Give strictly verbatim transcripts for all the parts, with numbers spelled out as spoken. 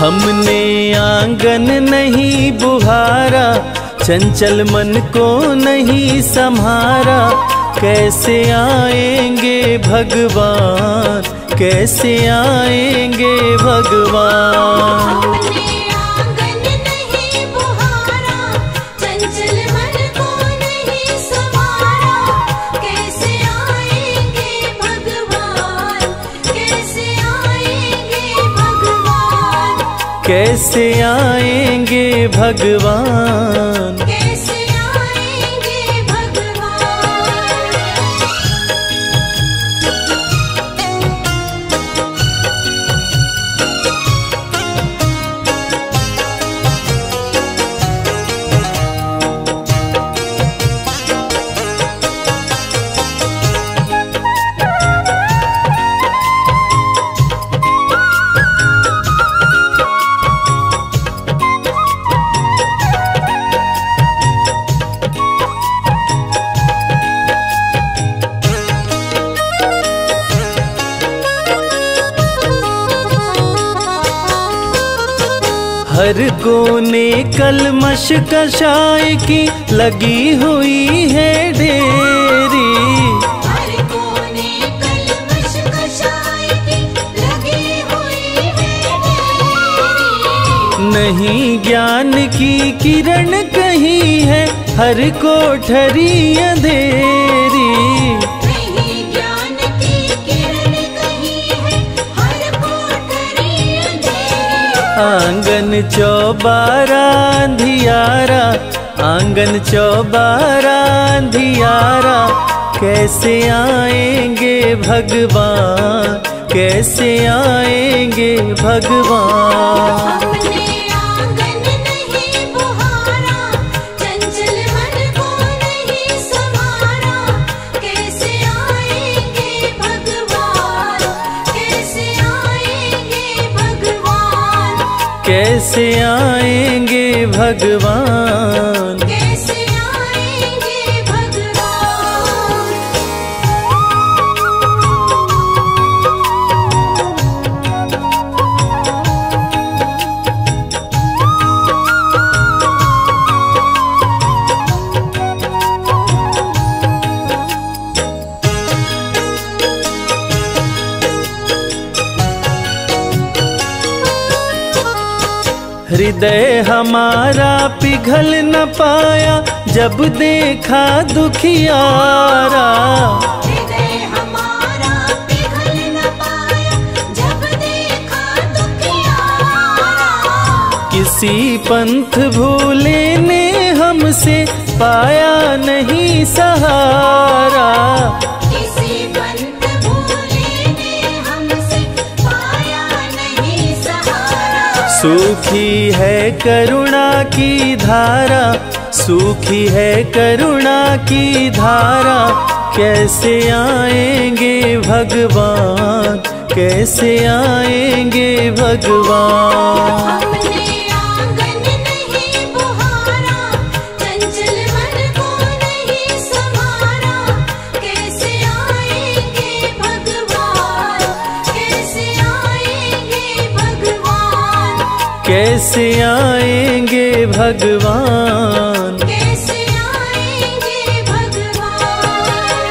हमने आंगन नहीं बुहारा, चंचल मन को नहीं संहारा, कैसे आएंगे भगवान, कैसे आएंगे भगवान। हमने आंगन नहीं बुहारा, चंचल मन को नहीं संवारा, कैसे आएंगे भगवान, कैसे आएंगे भगवान, कैसे आएंगे भगवान। कैसे आएंगे भगवान। हर कोने कलमश कषाय की लगी हुई है ढेरी, हर कोने कलमश कषाय की लगी हुई है ढेरी। नहीं ज्ञान की किरण कहीं है हर कोठरी अंधेरी, नहीं ज्ञान की किरण कहीं है हर कोठरी अंधेरी। आंगन चौबारा अंधियारा, आंगन चौबारा अंधियारा, कैसे आएंगे भगवान, कैसे आएंगे भगवान। हमने आंगन नहीं बुहारा, चंचल मन को नहीं संवारा, कैसे आएंगे भगवान, कैसे आएंगे भगवान, कैसे आएंगे भगवान। कैसे आएंगे भगवान। हृदय हमारा पिघल न पाया जब देखा दुखियारा, हृदय हमारा पिघल न पाया जब देखा दुखियारा। किसी पंथ भूले ने हमसे पाया नहीं सहारा, किसी पंथ भूले ने हमसे पाया नहीं सहारा। सूखी है करुणा की धारा, सूखी है करुणा की धारा, कैसे आएंगे भगवान, कैसे आएंगे भगवान। हमने आंगन नहीं बुहारा, चंचल मन को नहीं संवारा, कैसे आएंगे भगवान, कैसे आएंगे भगवान, कैसे आएंगे भगवान। कैसे आएंगे भगवान।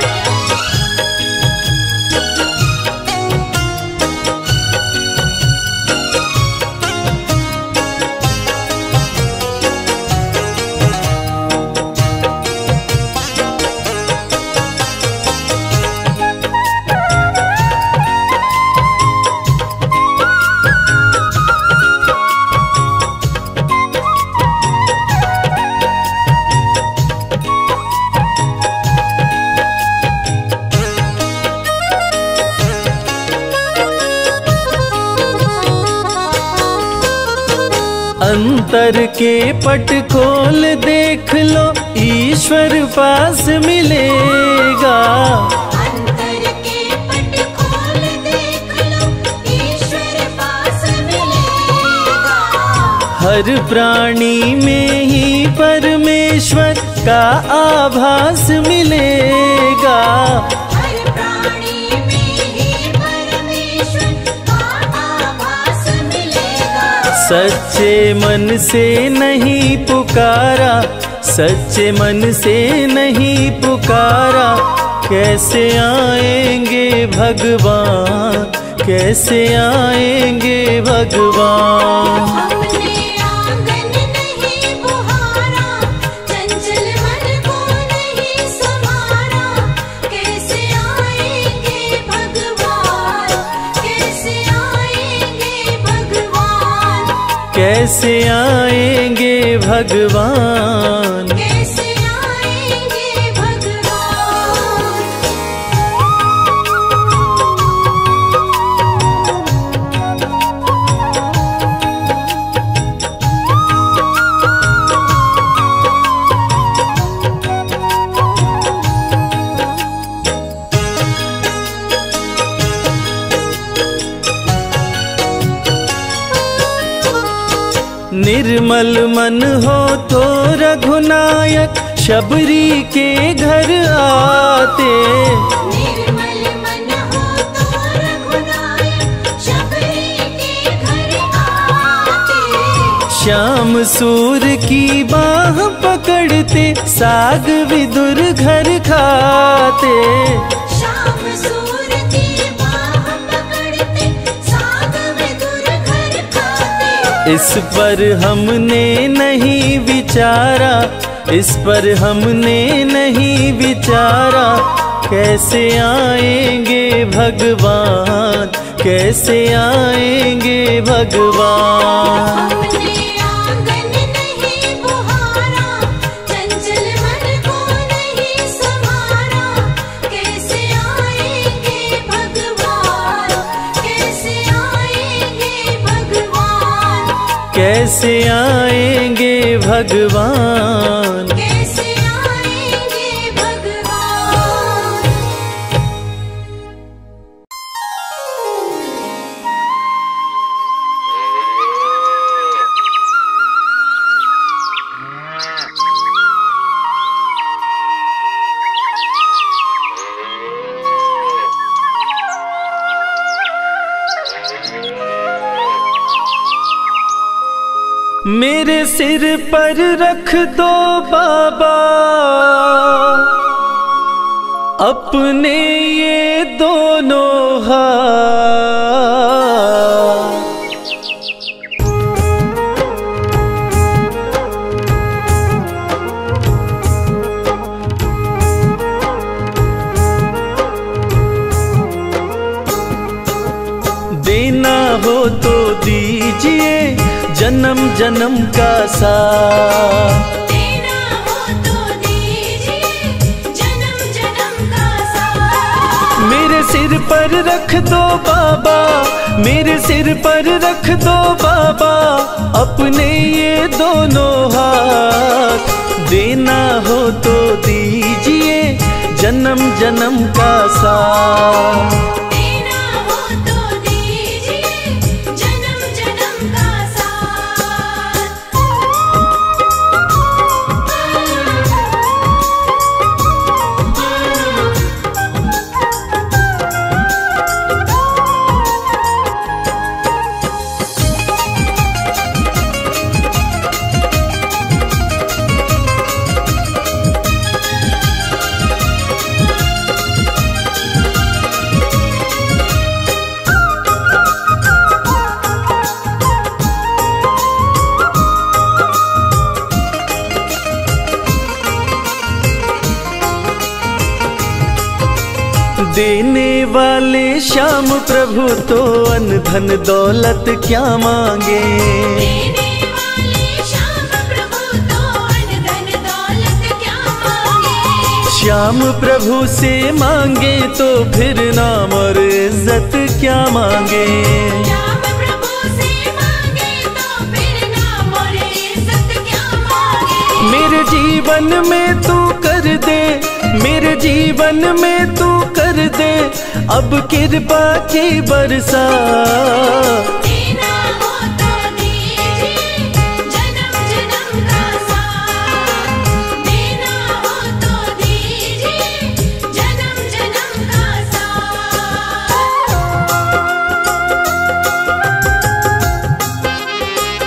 अंतर के पट खोल देख लो, ईश्वर पास मिलेगा। अंतर के पट खोल देख लो, ईश्वर पास मिलेगा। हर प्राणी में ही परमेश्वर का आभास मिलेगा। हर प्राणी में ही परमेश्वर का आभास मिलेगा। सच्चे मन से नहीं पुकारा, सच्चे मन से नहीं पुकारा, कैसे आएंगे भगवान, कैसे आएंगे भगवान। हमने आंगन नहीं बुहारा, चंचल मन को नहीं संभारा, कैसे आएंगे भगवान, कैसे आएंगे भगवान, कैसे आएंगे भगवान। कैसे आएंगे भगवान। निर्मल मन हो तो रघुनायक शबरी के घर आते, निर्मल मन हो तो रघुनायक शबरी के घर आते, श्याम सूर की बाह पकड़ते साग विदुर घर खाते। श्याम सूर की बाह पकड़ते साग विदुर घर खाते। इस पर हमने नहीं विचारा, इस पर हमने नहीं विचारा, कैसे आएंगे भगवान, कैसे आएंगे भगवान। हमने आंगन नहीं बुहारा, चंचल मन को नहीं संभारा, कैसे आएंगे भगवान, कैसे आएंगे भगवान, कैसे आएंगे भगवान। कैसे आएंगे भगवान। मेरे सिर पर रख दो बाबा अपने ये दोनों हाथ, देना हो तो दीजिए जन्म जन्म का साथ, देना हो तो दीजिए जन्म जन्म का साथ। मेरे सिर पर रख दो बाबा, मेरे सिर पर रख दो बाबा अपने ये दोनों हाथ, देना हो तो दीजिए जन्म जन्म का साथ। देना हो तो दीजिए जन्म जन्म का देने वाले श्याम प्रभु तो अन्न धन दौलत क्या मांगे, देने वाले श्याम प्रभु तो अन्न धन दौलत क्या मांगे। श्याम प्रभु से मांगे तो फिर नाम और इज्जत क्या मांगे। श्याम प्रभु से मांगे तो फिर नाम और इज्जत क्या मांगे। मेरे जीवन में तू कर दे, मेरे जीवन में तू कर दे अब कृपा की बरसा। देना हो तो दीजिए जन्म जन्म का साथ, देना हो तो दीजिए जन्म जन्म का साथ।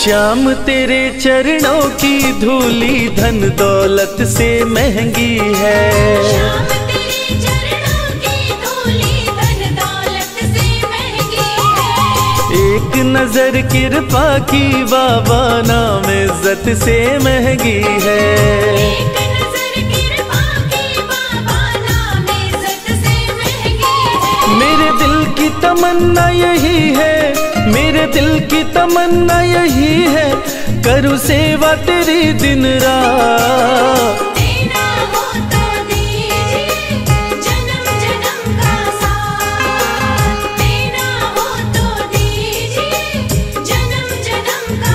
श्याम तेरे चरणों की धूली धन दौलत से महंगी है। श्याम तेरे चरणों की धूली धन दौलत से महंगी है। एक नजर कृपा की बाबा नाम इज्जत से महंगी है। एक नजर कृपा की बाबा नाम इज्जत से महंगी है। मेरे दिल की तमन्ना यही है, मेरे दिल की तमन्ना यही है, करूँ सेवा तेरी दिन रात। देना हो तो दीजिए जन्म जन्म का साथ। देना हो तो दीजिए जन्म जन्म का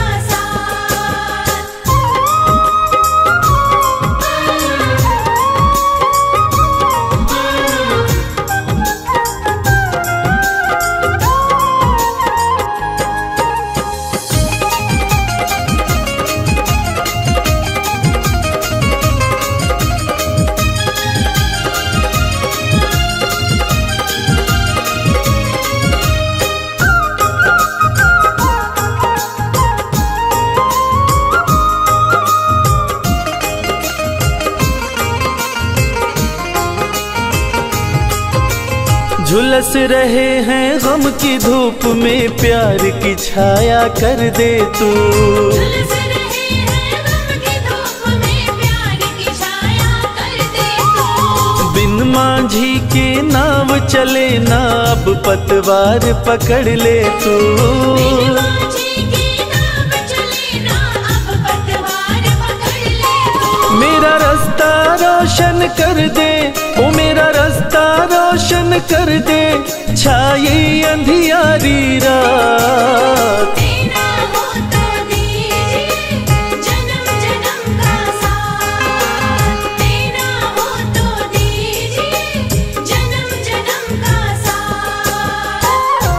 झुलस रहे हैं गम की धूप में, प्यार की छाया कर दे तू। झुलस रहे हैं गम की धूप में, प्यार की छाया कर दे तू। बिन मांझी के नाव चले ना, अब पतवार पकड़ ले तू। बिन मांझी के नाव चले ना, अब पतवार पकड़ ले तू। मेरा रास्ता रोशन कर दे, ओ मेरा रास्ता रोशन कर दे, छाई अंधियारी रात। देना हो तो दीजिए जन्म जन्म का साथ। देना हो तो दीजिए जन्म जन्म का साथ।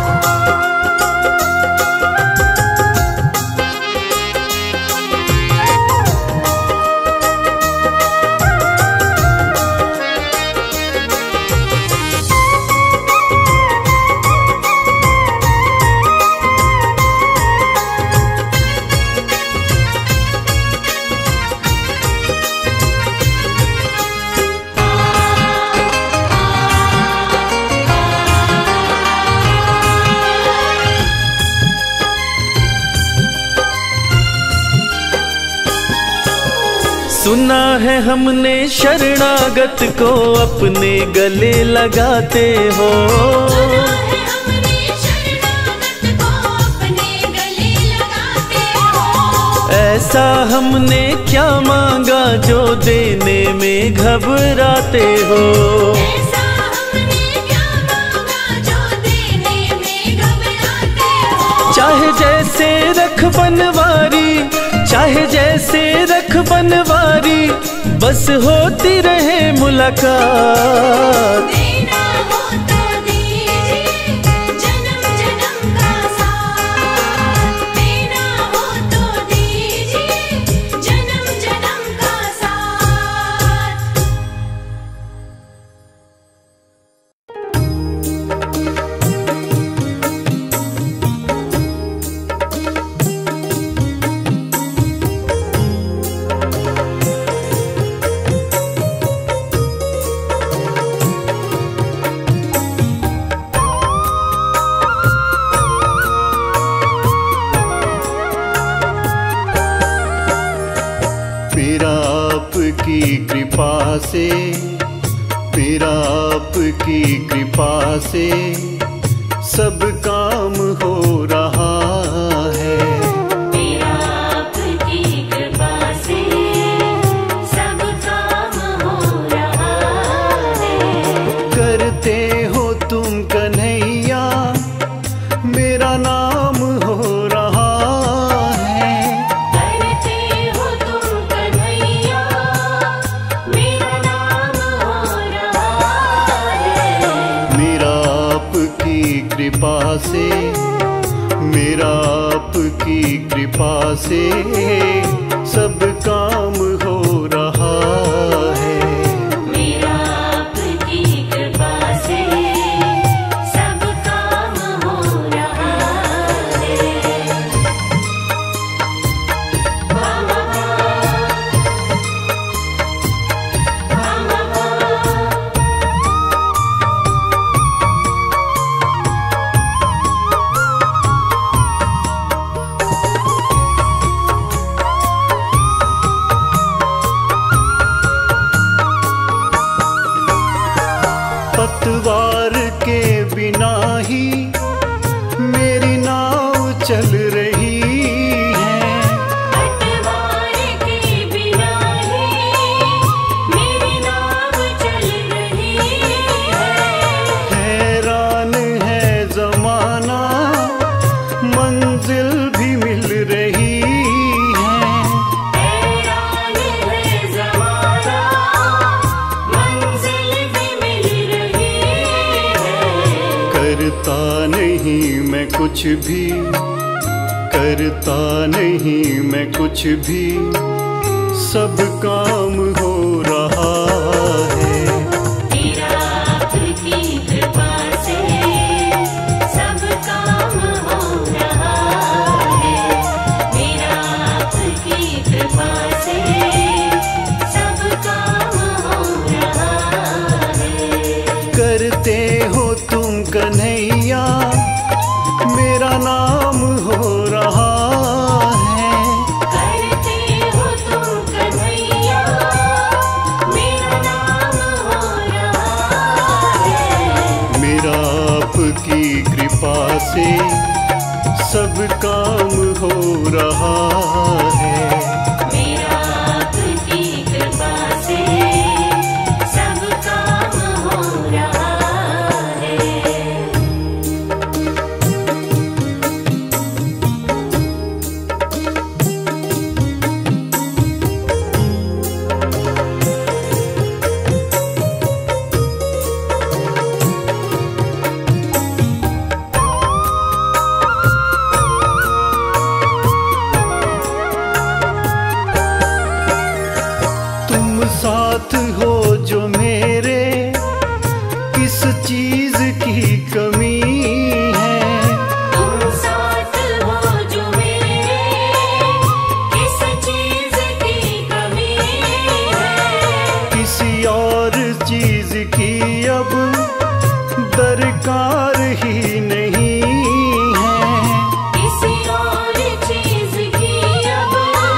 सुना है हमने शरणागत को अपने गले लगाते हो। सुना है हमने शरणागत को अपने गले लगाते हो। ऐसा हमने क्या मांगा जो देने में घबराते हो। ऐसा हमने क्या मांगा जो देने में घबराते हो। चाहे जैसे रख बनवारी, चाहे जैसे रख बनवारी, बस होती रहे मुलाकात। देना हो तो दीजिए जन्म जन्म का साथ। देना हो तो दीजिए जन्म जन्म का साथ। मेरा आपकी कृपा से, मेरा आपकी कृपा से सब काम हो रहा है। मेरा आपकी कृपा से सब काम हो रहा है। करते हो तुम कन्हैया, मेरा नाम हो रहा है। करते हो तुम कन्हैया, मेरा नाम हो रहा है। मेरा आपकी कृपा से, मेरा आपकी कृपा से सब काम हो रहा है। मेरा आपकी कृपा से सब काम हो रहा है। कुछ भी करता नहीं, मैं कुछ भी, सब काम हो रहा है। तेरा आपकी कृपा से सब काम हो रहा है। मेरा आपकी कृपा से सब काम हो रहा है। करते हो तुम कन्हैया, मेरा नाम हो रहा है। करते हो तुम कन्हैया, मेरा नाम हो रहा है। मेरा आपकी कृपा से सब काम हो रहा है। मेरा आपकी कृपा से सब काम हो रहा है। तुम साथ हो जो मेरे, किस चीज की कमी है। तुम साथ हो जो मेरे, किस चीज की कमी है। किसी और चीज की अब दरकार ही नहीं है। किसी और चीज की अब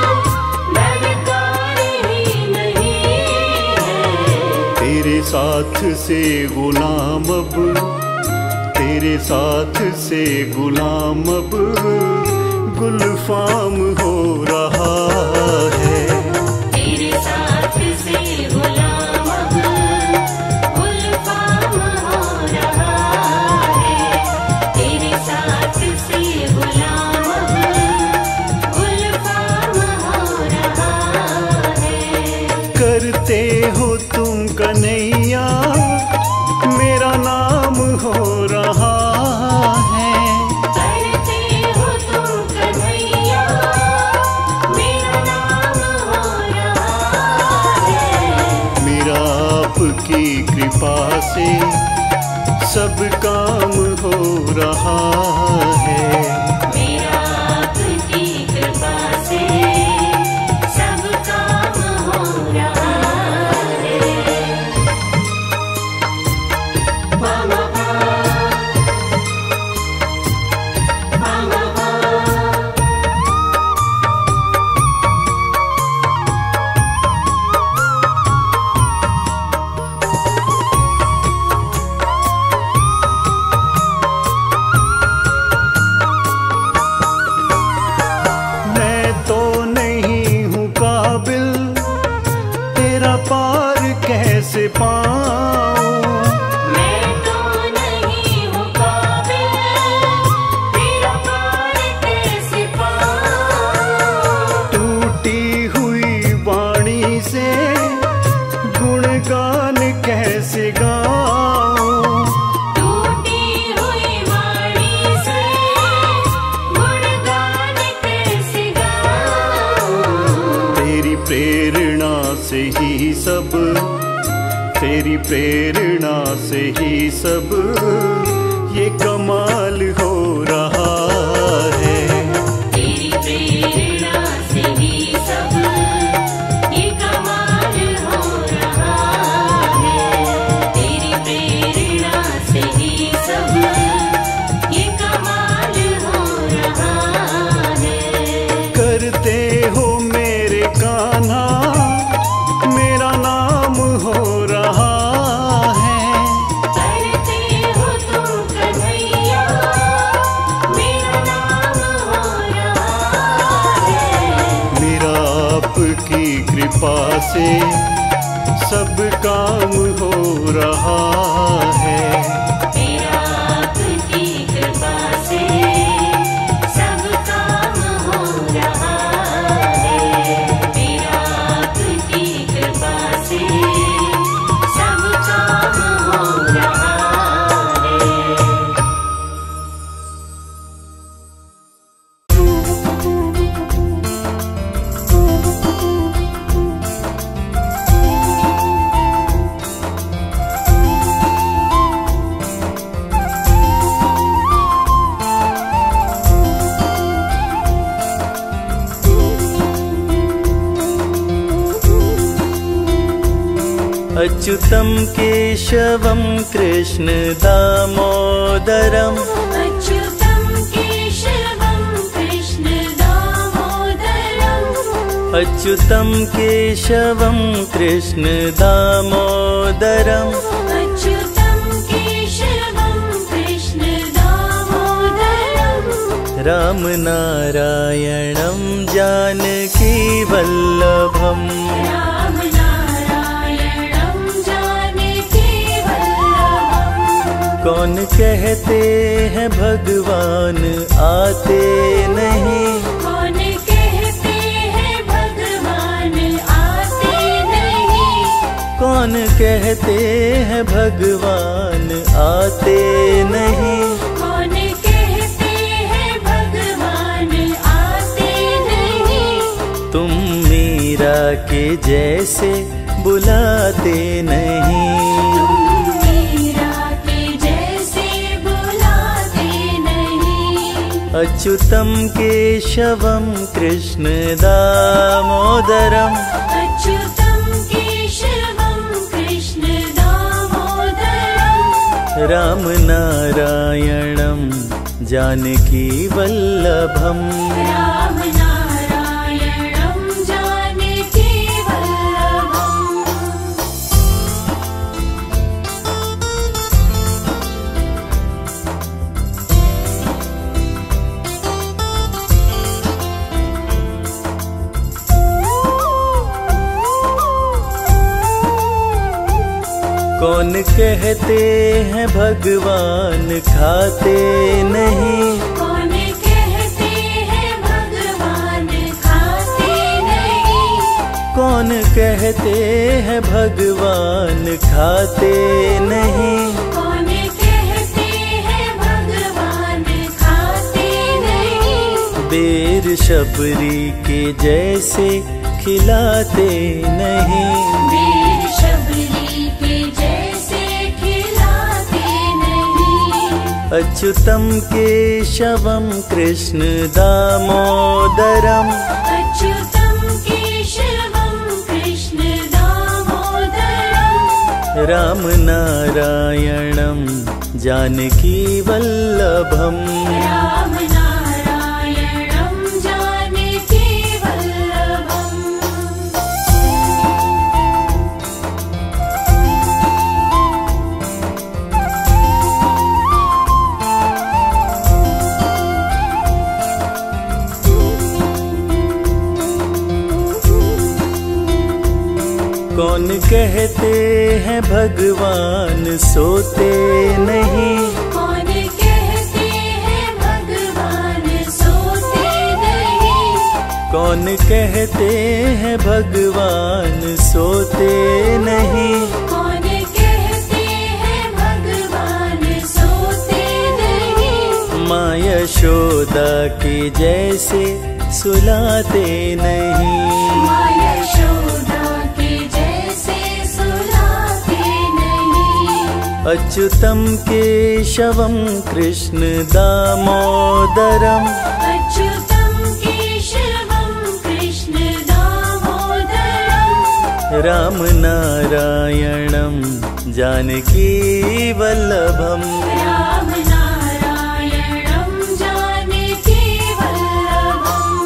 दरकार ही नहीं है। तेरे साथ से गुलाम अब, तेरे साथ से गुलाम अब गुलफाम हो रहा है। तेरे साथ से गुलाम अब गुलफाम हो रहा है। तेरे साथ से गुलाम अब गुलफाम हो रहा है। करते हो तुम कन्हैया, मेरा नाम हो रहा है। करते हो तुम कन्हैया, मेरा नाम हो रहा है। मेरा आपकी कृपा से सब काम हो रहा है। मेरा आपकी कृपा से सब काम हो रहा है। मामा मामा मैं तो नहीं हूँ काबिल, तेरा पार कैसे पाऊं। मैं तो नहीं हूँ काबिल, तेरा पार कैसे पाऊं। टूटी हुई वाणी से गुणगान कैसे गाऊं। टूटी हुई वाणी से गुणगान कैसे गाऊं। तेरी प्रेरणा से ही सब, तेरी प्रेरणा से ही सब ये कमाल हो रहा है। तेरी प्रेरणा से ही सब ये कमाल हो रहा है। तेरी प्रेरणा से ही सब ये कमाल हो रहा है। करते हो मेरे कान्हा, मेरा नाम हो रहा है। करते हो तुम कन्हैया, मेरा नाम हो रहा है। मेरा आपकी कृपा से सब काम हो रहा है। मेरा आपकी कृपा से सब काम हो रहा है। मेरा आपकी कृपा से सब काम हो रहा है। अच्युतं केशवं कृष्ण दामोदरम् अच्युतं केशवं कृष्ण दामोदरम् अच्युतं केशवं कृष्ण दामोदरम् अच्युतं केशवं कृष्ण दामोदरम् राम नारायणं जानकी वल्लभम् राम नारायणं जानकी वल्लभम् कौन कहते हैं भगवान आते नहीं कौन कहते हैं भगवान आते नहीं कौन कहते हैं भगवान आते नहीं कौन कहते हैं भगवान आते नहीं तुम मीरा के जैसे बुलाते नहीं तुम मीरा के जैसे बुलाते नहीं अच्युतं केशवं कृष्ण दामोदरम् अच्युतं केशवं कृष्ण दामोदरम् राम नारायणं जानकी वल्लभम् राम नारायणं जानकी वल्लभम् कौन कहते हैं भगवान खाते नहीं कौन कहते हैं भगवान खाते नहीं कौन कहते हैं भगवान खाते नहीं कौन कहते हैं भगवान खाते नहीं बेर शबरी के जैसे खिलाते नहीं वीर शबरी के जैसे खिलाते नहीं अच्युतं केशवं कृष्ण दामोदरम् अच्युतं केशवं कृष्ण दामोदरम् राम नारायणं जानकी वल्लभम् राम नारायणं जानकी वल्लभम् कौन कहते हैं भगवान सोते नहीं कौन कहते हैं भगवान सोते नहीं कौन कहते हैं भगवान सोते नहीं कौन कहते हैं भगवान सोते नहीं माँ यशोदा के जैसे सुलाते नहीं माँ यशोदा के जैसे सुलाते नहीं अच्युतं केशवं कृष्ण दामोदरम् अच्युतं केशवं कृष्ण दामोदरम् राम नारायणं जानकी वल्लभम् राम नारायणं जानकी वल्लभम्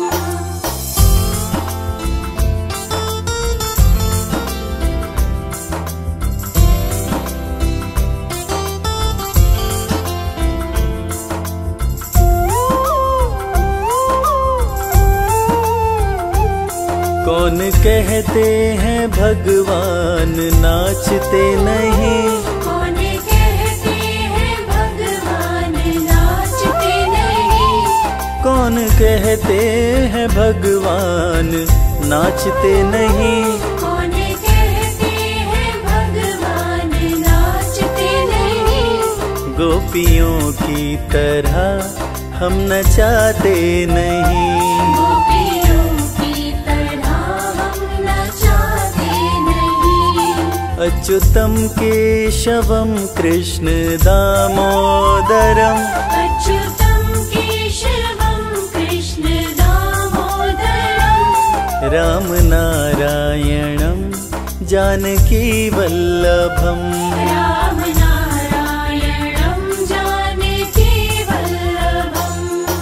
कौन कहते हैं भगवान नाचते नहीं कौन कहते हैं भगवान नाचते नहीं कौन कहते हैं भगवान नाचते नहीं कौन कहते हैं भगवान नाचते नहीं गोपियों की तरह हम नचाते नहीं गोपियों की तरह हम नचाते नहीं अच्युतं केशवं कृष्ण दामोदरम् अच्युतं केशवं कृष्ण दामोदरम् राम नारायणं जानकी वल्लभम। राम नारायणं जानकी वल्लभम्।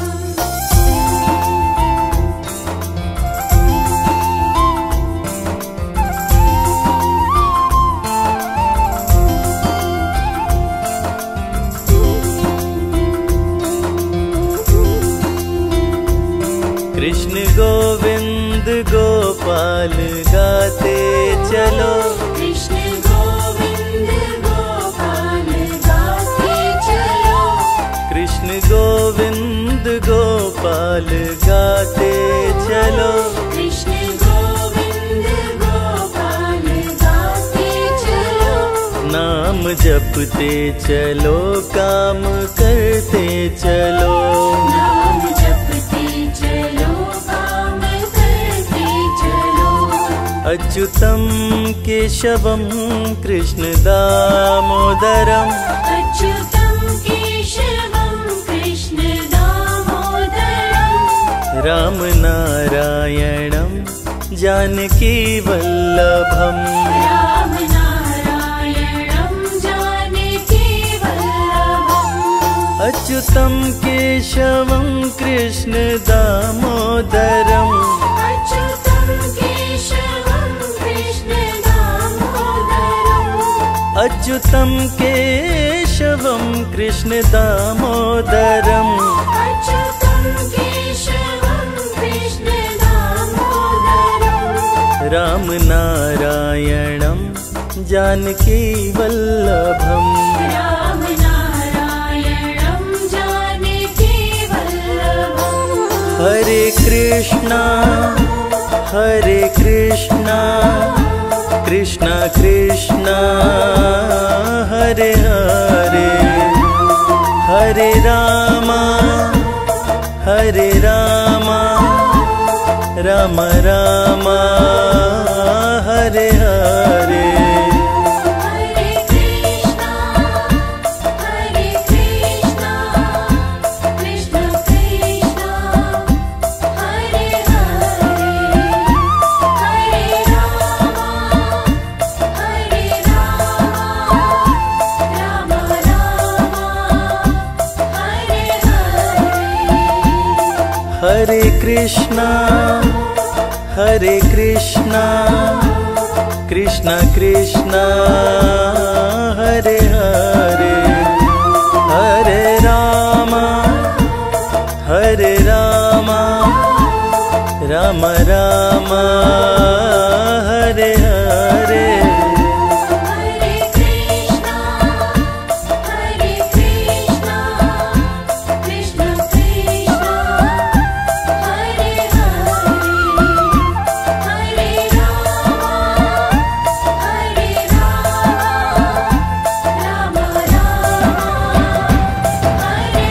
कृष्ण गोविंद गोपाल गाते चलो, कृष्ण गोविंद गोपाल गाते चलो, कृष्ण गोविंद गोपाल गाते चलो। कृष्ण गोविंद गोपाल गाते चलो। नाम जपते चलो, काम करते चलो, नाम जपते चलो, काम करते चलो। अच्युतम केशवम कृष्ण दामोदरम, अच्युतं केशवं कृष्ण दामोदरम्। राम नारायणम जानकी वल्लभम। राम नारायणं जानकी वल्लभम्। अच्युतम केशवम कृष्ण दामोदरम, अच्युतं केशवं कृष्ण दामोदरम्। अच्युतम केशवम कृष्ण दामोदरम। अच्युतं केशवं कृष्ण दामोदरम्। राम नारायणम जानकी वल्लभम। राम नारायणं जानकी वल्लभम्। हरे कृष्णा हरे कृष्णा कृष्णा कृष्णा हरे हरे, हरे रामा हरे रामा राम रामा हरे हरे। हरे कृष्णा हरे कृष्णा कृष्ण कृष्णा हरे हरे, हरे रामा हरे रामा राम रामा हरे हरे। हरे कृष्णा हरे कृष्णा कृष्णा कृष्णा हरे हरे, हरे रामा हरे रामा राम रामा हरे हरे। हरे कृष्णा हरे कृष्णा कृष्ण कृष्णा हरे हरे, हरे रामा हरे रामा राम रामा हरे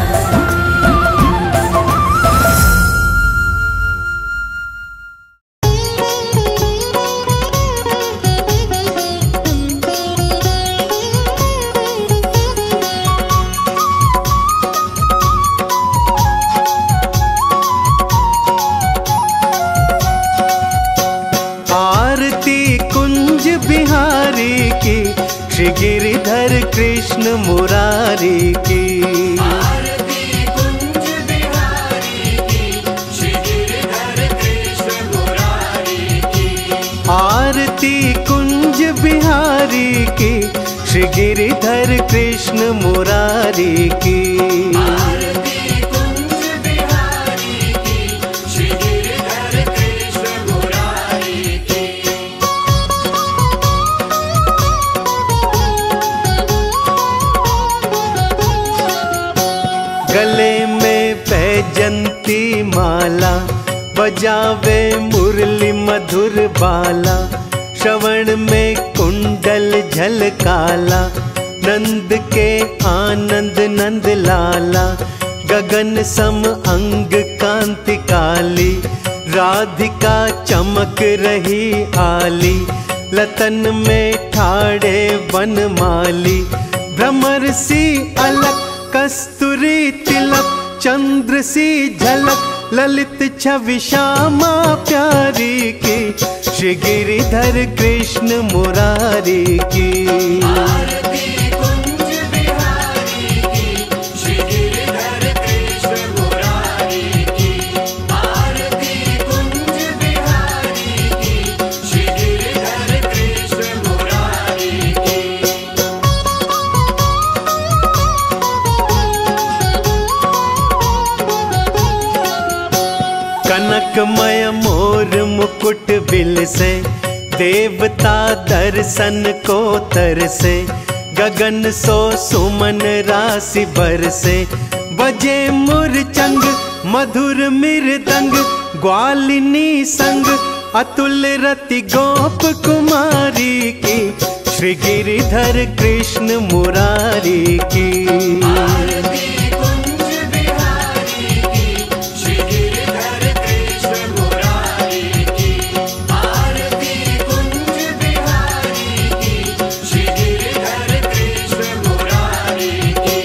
आरती कुंज बिहारी की, श्री गिरिधर कृष्ण मुरारी की। आरती कुंज बिहारी की, श्री गिरिधर कृष्ण मुरारी की। आरती कुंज बिहारी की, श्री गिरिधर कृष्ण मुरारी की। आरती कुंज बिहारी की, श्री गिरिधर कृष्ण मुरारी की। गले में पैजंती माला, बजावे मुरली मधुर बाला। श्रवण में कुंडल झलकाला, नंद के आनंद नंद लाला। गगन सम अंग कांति काली, राधिका चमक रही आली। लतन में ठाड़े वनमाली, भ्रमर सी अलक कस्तूरी तिलक। चंद्र सी झलक ललित छवि श्यामा प्यारी की, श्री गिरिधर कृष्ण मुरारी की। आरती कुंज बिहारी की, श्री गिरिधर कृष्ण मुरारी की। आरती कुंज बिहारी की, श्री गिरिधर कृष्ण मुरारी की। कनकमय मोर मुकुट बिल से देवता दर्शन को तरसे। गगन सो सुमन राशि बरसे। बजे मुरचंग मधुर मृदंग ग्वालिनी संग अतुल रति गोप कुमारी की। श्री गिरिधर कृष्ण मुरारी की। आरती कुंज बिहारी की, श्री गिरिधर कृष्ण मुरारी की। आरती कुंज बिहारी की, श्री गिरिधर कृष्ण मुरारी की।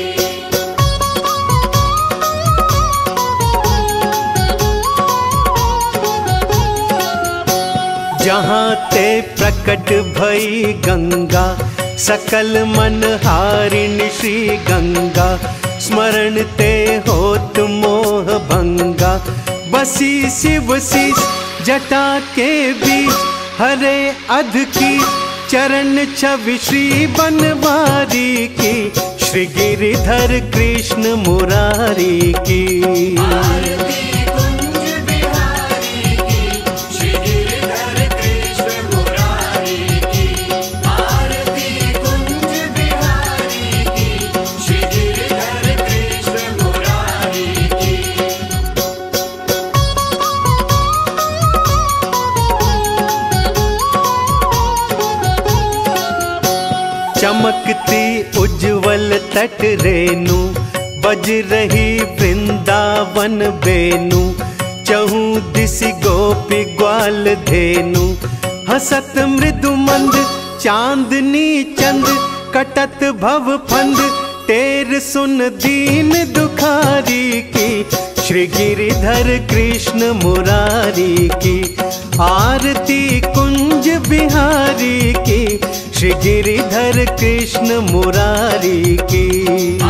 जहाँ ते प्रकट भई गंगा सकल मन हारिणी श्री गंगा। स्मरण ते होत मोह भंगा। बसी शिव शीश जटा के बीच हरे अध की। चरण छवि श्री बनवारी की। श्री गिरिधर कृष्ण मुरारी की। आरती कुंज बिहारी की, श्री गिरिधर कृष्ण मुरारी की। आरती कुंज बिहारी की, श्री गिरिधर कृष्ण मुरारी की। चमकती उज्जवल तट रेणु बज रही वृंदावन बेनु। चहु दिशि गोपी ग्वाल धेनु। हसत मृदु मंद चांदनी चंद कटत भव फंद। टेर सुन दीन दुखारी की। श्री गिरिधर कृष्ण मुरारी की। आरती कुंज बिहारी की। श्री गिरिधर कृष्ण मुरारी की।